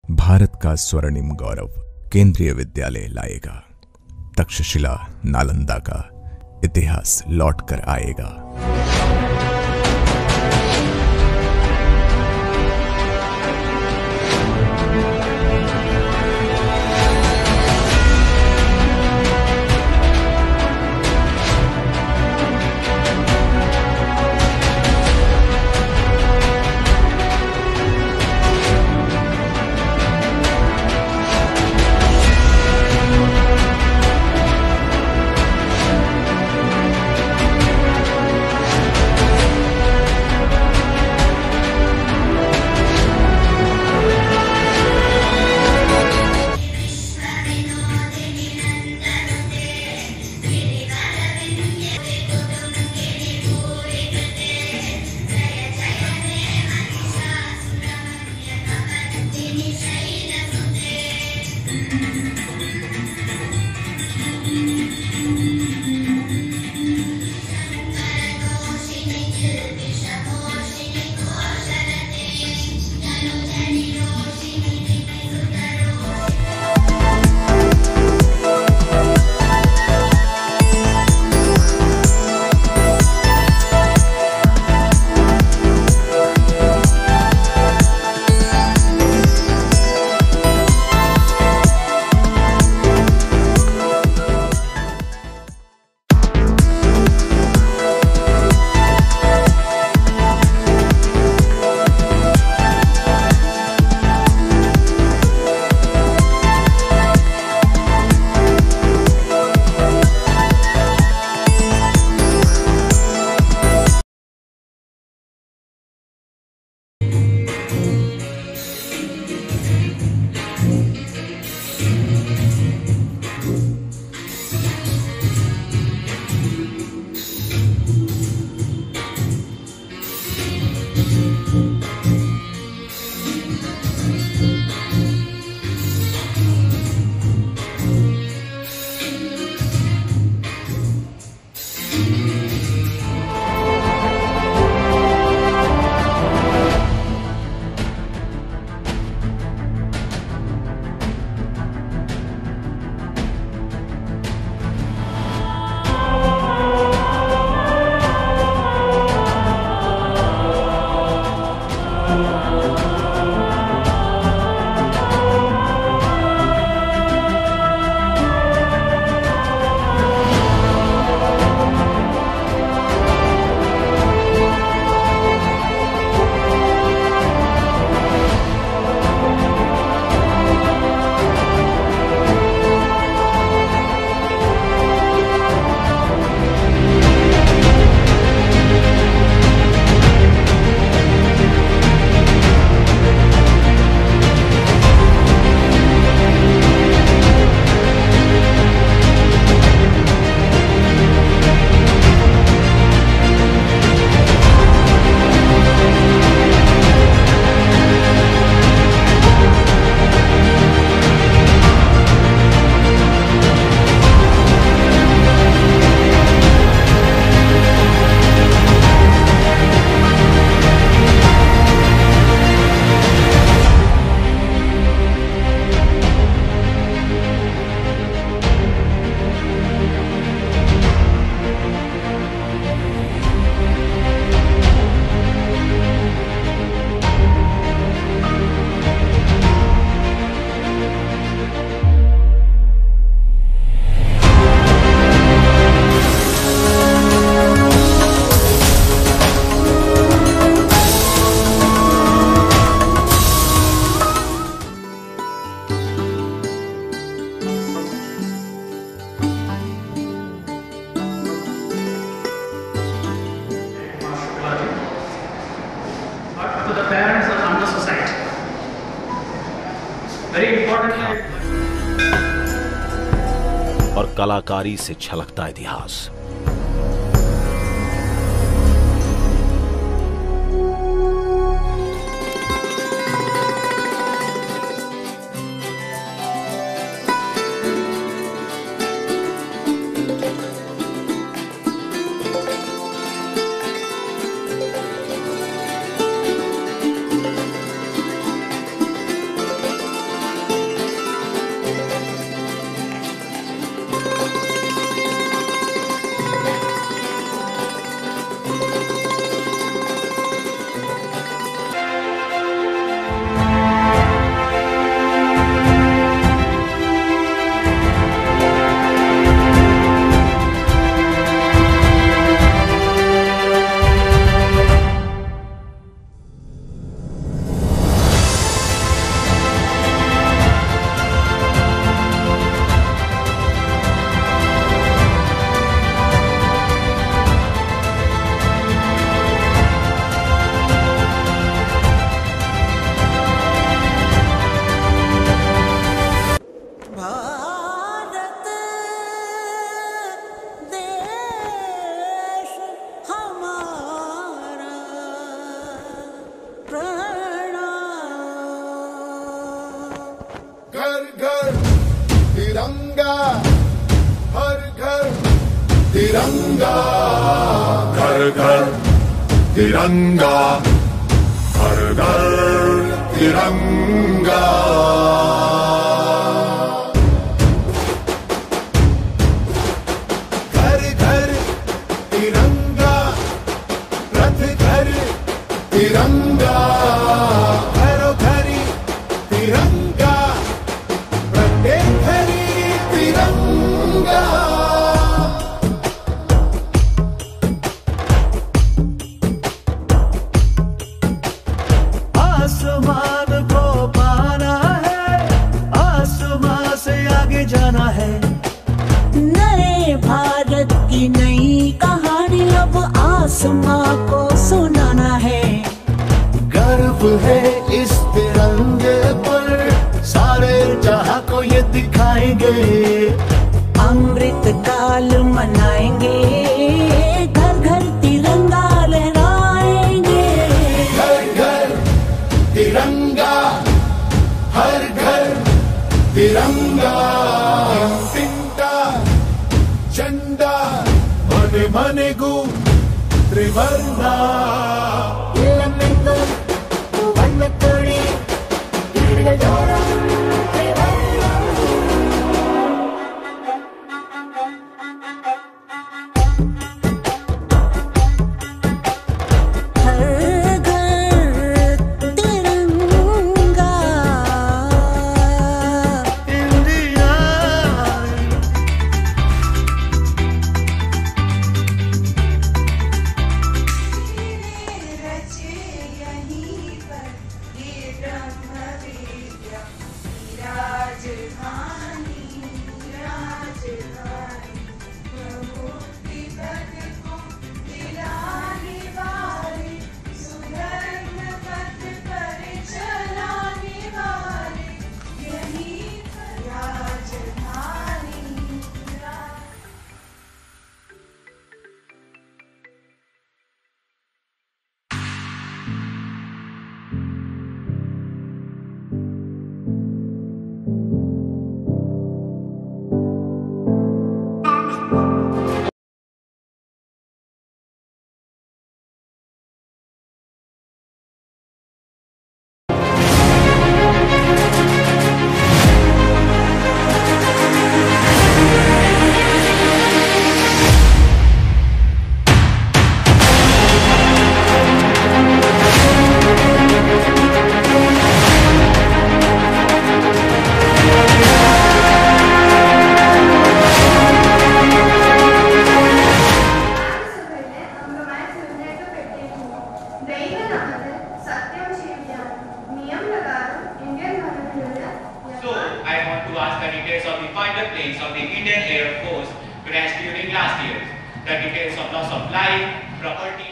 भारत का स्वर्णिम गौरव केंद्रीय विद्यालय लाएगा। तक्षशिला नालंदा का इतिहास लौट कर आएगा। To the parents of under society. Very importantly, और कलाकारी से छलकता इतिहास। घर घर तिरंगा, हर घर तिरंगा, घर घर तिरंगा, हर घर तिरंगा। घर घर तिरंगा, रथ घर तिरंगा, घरो घरी तिरंगा, प्रत्येक घरी तिरंगा। आसमान को पाना है, आसमान से आगे जाना है। नए भारत की नई कहानी अब आसमां को सुनाना है। गर्व है इस तिरंगे पर, सारे जहां को ये दिखाएंगे। अमृत काल मनाएंगे, घर घर तिरंगा लहराएंगे। घर घर तिरंगा, हर घर तिरंगा, तिंटा झंडा मने मने गु त्रिवर्णा। Of the Indian Air Force crashed during last year. The details of loss of life, property